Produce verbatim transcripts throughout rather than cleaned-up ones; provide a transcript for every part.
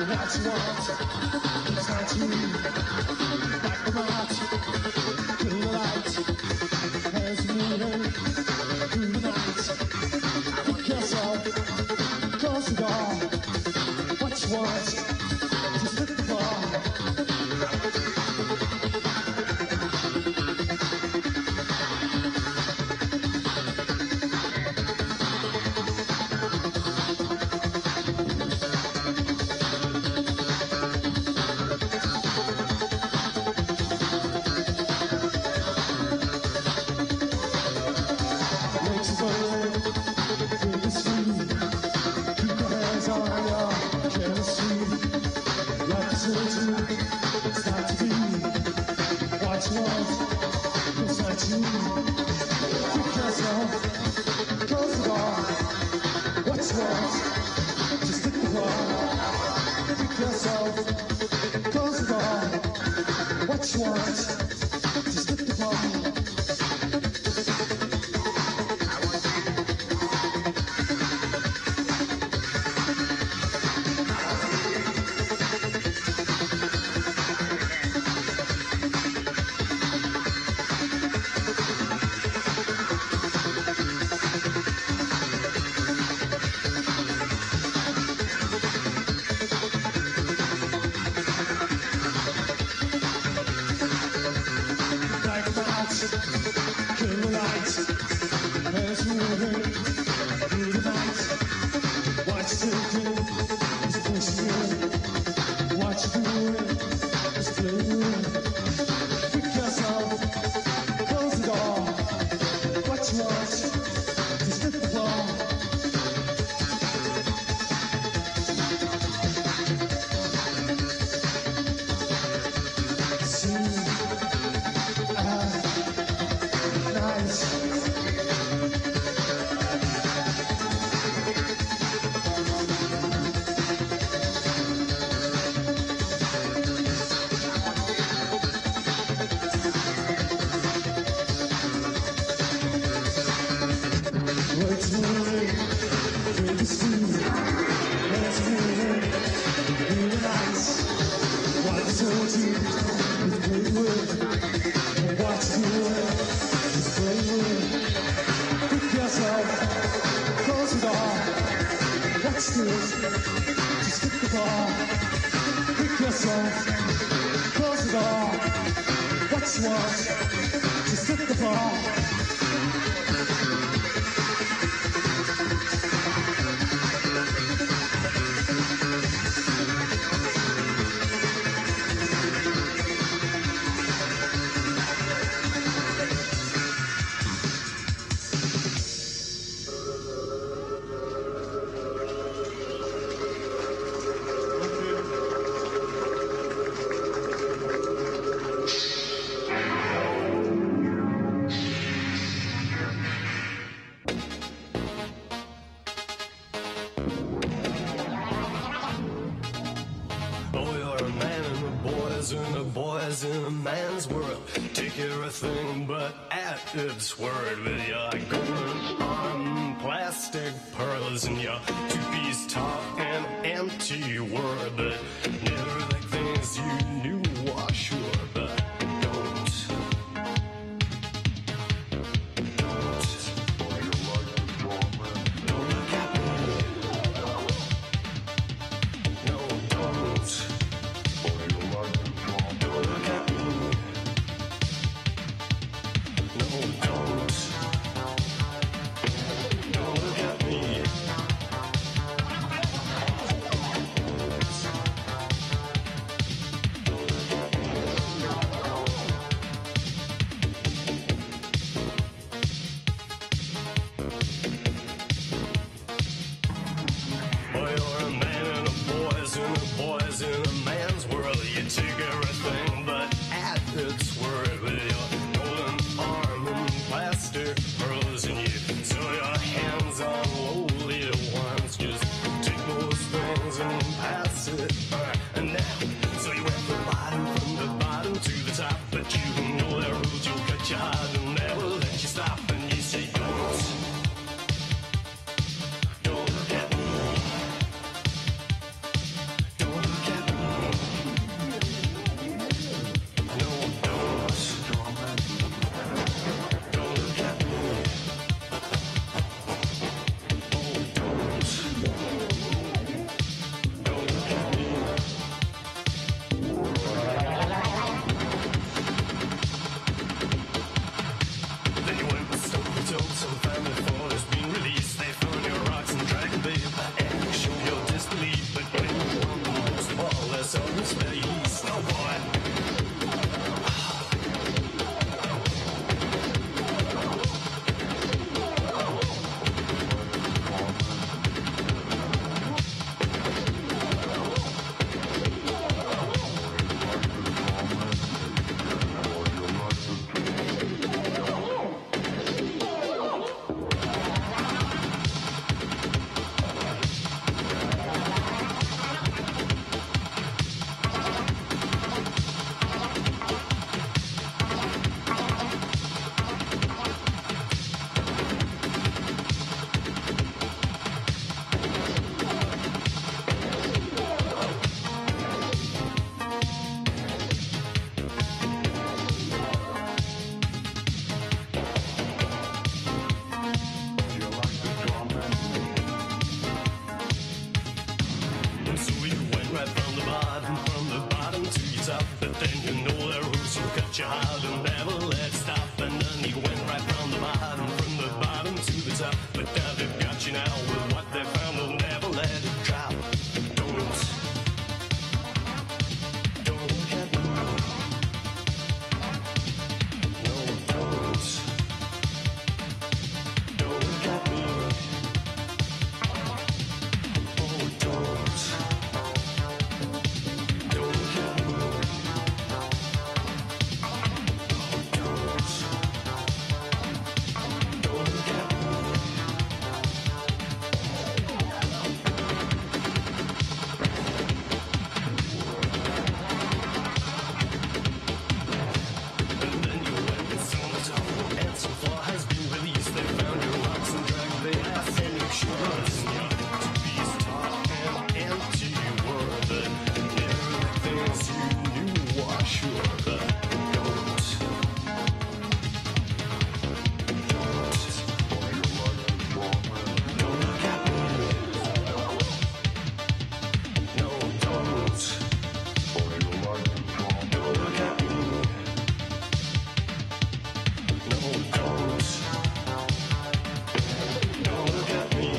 It's word with your golden arm, plastic pearls, and your two-piece top and empty word, but never like things you knew are sure, but don't, don't, don't look at me, no, don't, don't look at me. Don't sure, but don't. Don't. Don't look at me. No, don't. Don't look at me. No, don't. Don't look at me.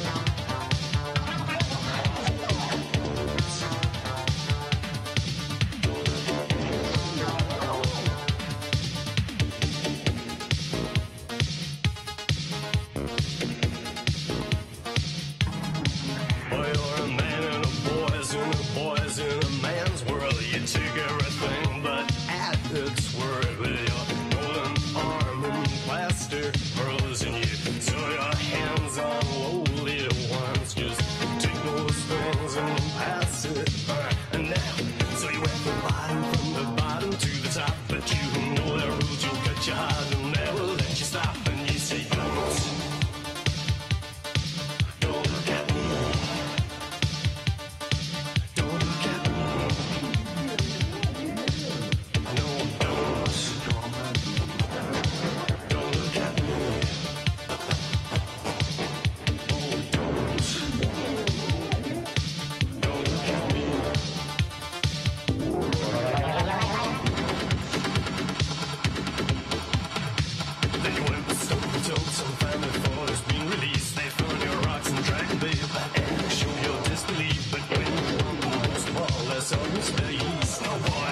Well, you're a man and a boy's and a boy's in a man's world. You take everything but at its word with your golden arm and plaster pearls in you. So your hands on lowly ones. Just take those things and pass it by. And now, so you went from bottom, from the bottom to the top. But you know their rules, you'll cut your heart and never let you stop. And you say, don't. Don't look at me. Don't look at me. No, don't. Don't look at me. Oh, don't. Don't look at me. Then you went with Stone told some family for it's been released. They found your rocks and dragged them, babe, and you show your disbelief. But when you want the most of all, that's all you space. No, boy.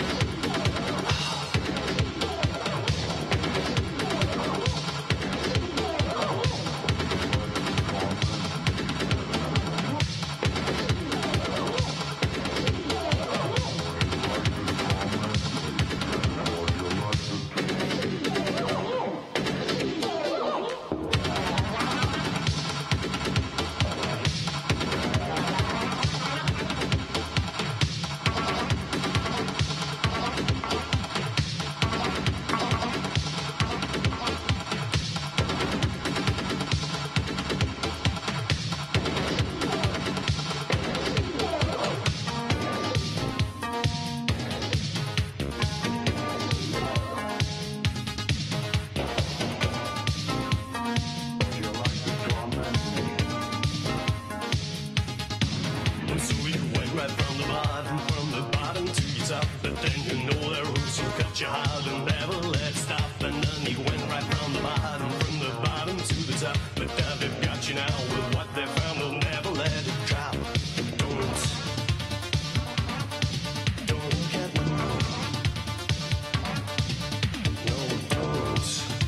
So you went right from the bottom, from the bottom to your top. But then you know their rules, you cut your heart and never let stop. And then you went right from the bottom, from the bottom to the top. But now they've got you now with what they found, they'll never let it drop. Don't. Don't look at me. No, don't.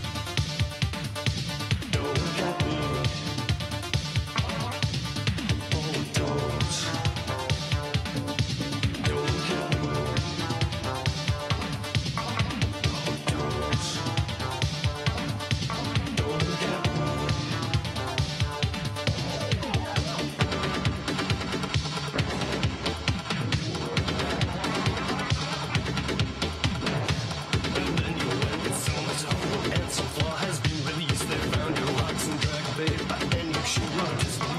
Don't look at me. Oh, don't. Don't look at me. Don't. Don't look at me. And then you went with some toe, and some flaw has been released. They found your rocks and dragged, babe, and you should not just leave.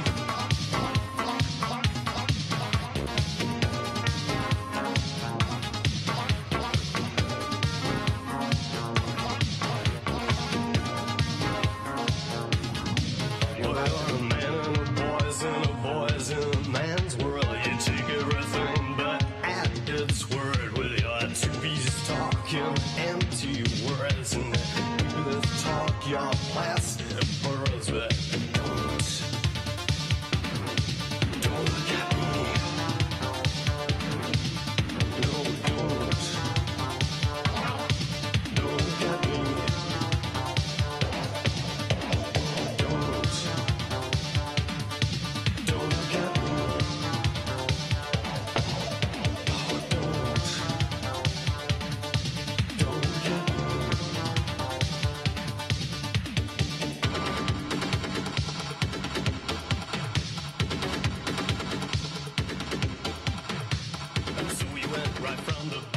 Well, you're a man and a boy's and a boy's in a man's world. You take everything but at its word with your two pieces talking empty words. And you talk your plastic pearls, but don't. Don't look at me. No, don't. Don't look at me. Don't. Don't look at me. Oh, don't. Don't look at me. And so we went right from the